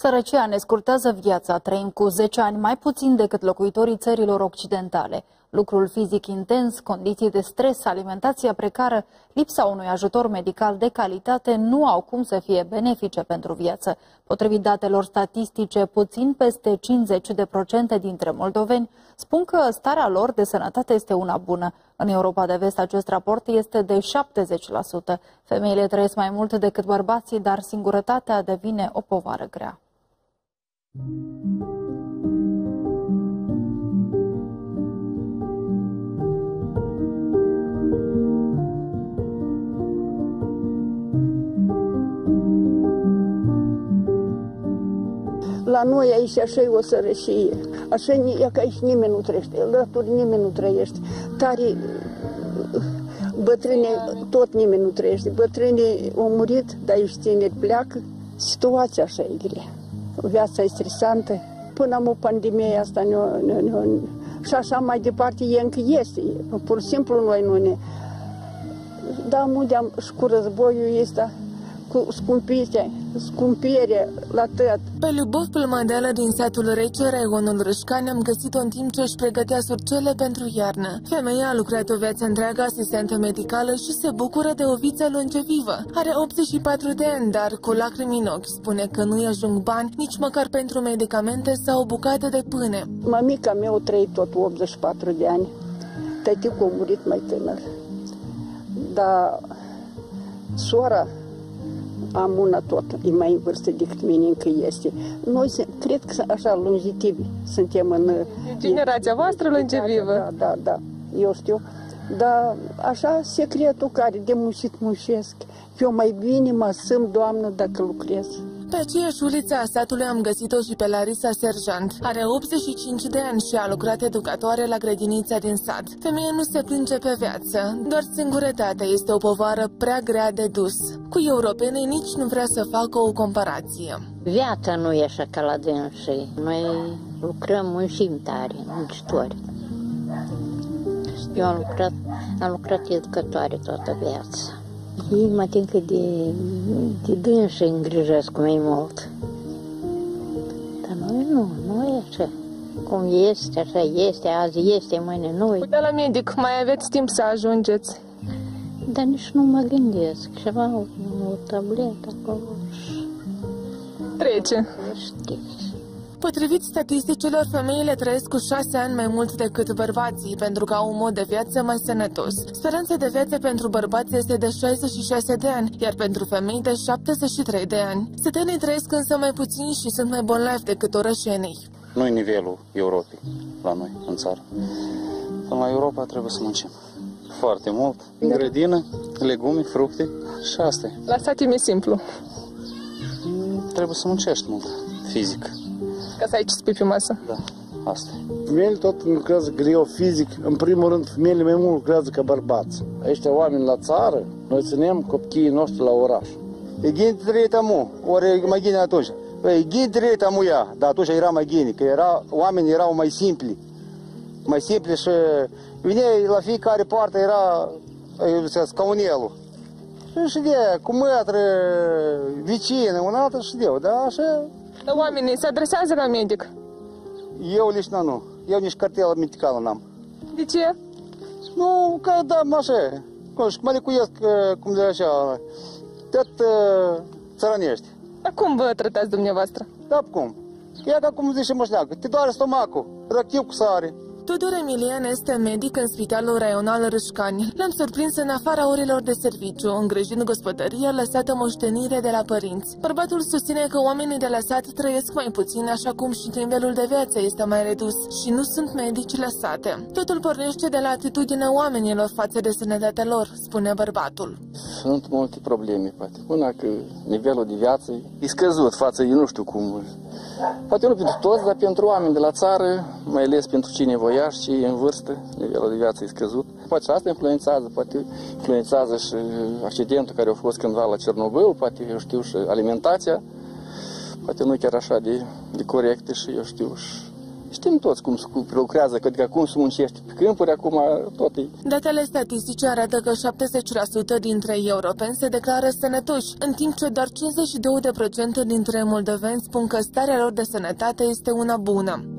Sărăcia ne scurtează viața, trăim cu 10 ani mai puțin decât locuitorii țărilor occidentale. Lucrul fizic intens, condiții de stres, alimentația precară, lipsa unui ajutor medical de calitate nu au cum să fie benefice pentru viață. Potrivit datelor statistice, puțin peste 50% dintre moldoveni spun că starea lor de sănătate este una bună. În Europa de Vest acest raport este de 70%. Femeile trăiesc mai mult decât bărbații, dar singurătatea devine o povară grea. La noi aici așa e o sărăcie, așa e că aici nimeni nu trăiește, alături nimeni nu trăiește, tare bătrâni, tot nimeni nu trăiește, bătrânii au murit, dar aici tineri pleacă, situația așa e grea, viața e stresantă, până am o pandemie asta și așa mai departe e încă este, pur și simplu noi nu ne, dar unde și cu războiul ăsta, cu scumpire la tot. Pe Lubov Plămădeală din satul Rece, raionul Râșcani, am găsit-o în timp ce își pregătea surcele pentru iarnă. Femeia a lucrat o viață întreagă asistentă medicală și se bucură de o viață longevivă. Are 84 de ani, dar cu lacrimi în ochi spune că nu-i ajung bani nici măcar pentru medicamente sau o bucată de pâine. Mamica mea a trăit tot 84 de ani. Tăticul a murit mai tânăr. Dar sora am una tot, e mai în vârstă decât mine încă este. Noi cred că așa longitivi suntem în... Generația voastră longevivă? Da, eu știu. Dar așa secretul care de muncesc. Eu mai bine mă simt, Doamnă, dacă lucrez. Pe aceeași uliță a satului am găsit-o și pe Larisa Serjant. Are 85 de ani și a lucrat educatoare la grădinița din sat. Femeia nu se plânge pe viață, doar singurătatea este o povară prea grea de dus. Cu europenii nici nu vrea să facă o comparație. Viața nu e așa ca la dânsii. Noi lucrăm, muncim tare, muncitori. Eu am lucrat educatoare toată viața. Ei mă tin că de dânsă îngrijesc mai mult. Dar noi nu e așa. Cum este, așa este, azi este, mâine nu. Uite la medic, mai aveți timp să ajungeți. Dar nici nu mă gândesc. Ceva, o tabletă acolo și... Trece. Știți. Potrivit statisticilor, femeile trăiesc cu 6 ani mai mult decât bărbații, pentru că au un mod de viață mai sănătos. Speranța de viață pentru bărbați este de 66 de ani, iar pentru femei de 73 de ani. Sătenii trăiesc însă mai puțin și sunt mai bolnavi decât orășenii. Nu e nivelul Europei la noi, în țară. Până la Europa trebuie să muncim foarte mult. În grădină, legume, fructe și asta e. La sat e mai simplu. Trebuie să muncești mult, fizic. Ca să ai ce spui pe masă. Da, asta e. Femeile tot lucrează greu fizic. În primul rând, femeile mai mult lucrează ca bărbați. Ăștia oameni la țară, noi ținem copiii noștri la oraș. E ghini trăit amu, ori mai ghini atunci. E ghini trăit amu ea, dar atunci era mai ghini, că oamenii erau mai simpli. Mai simpli și veneai la fiecare parte era scaunelul. Și de cu mătră, vecină, un altă și de da, așa. Dar oamenii se adresează la medic? Eu lișna nu. Eu nici cartelă medicală n-am. De ce? Nu, că da, așa. Mă lecuiesc, cum de așa, tot țărănești. Dar cum vă tratați dumneavoastră? Da, cum? E ca cum zice mășleagă, te doare stomacul, răchiu cu sare. Tudor Emilian este medic în Spitalul Raional Râșcani. L-am surprins în afara orelor de serviciu, îngrijind gospodăria lăsată moștenire de la părinți. Bărbatul susține că oamenii de la sat trăiesc mai puțin, așa cum și nivelul de viață este mai redus și nu sunt medici la sate. Totul pornește de la atitudinea oamenilor față de sănătatea lor, spune bărbatul. Sunt multe probleme, poate. Una că nivelul de viață e scăzut față de nu știu cum. Poate nu pentru toți, dar pentru oameni de la țară, mai ales pentru cei nevoiași și în vârstă, nivelul de viață e scăzut. Poate și asta influențează, poate influențează și accidentul care a fost cândva la Cernobâl, poate, eu știu, și alimentația, poate nu chiar așa de corectă și, eu știu, și Știm toți cum lucrează, adică cum se muncește pe câmpuri, acum tot e. Datele statistice arată că 70% dintre europeni se declară sănătoși, în timp ce doar 52% dintre moldoveni spun că starea lor de sănătate este una bună.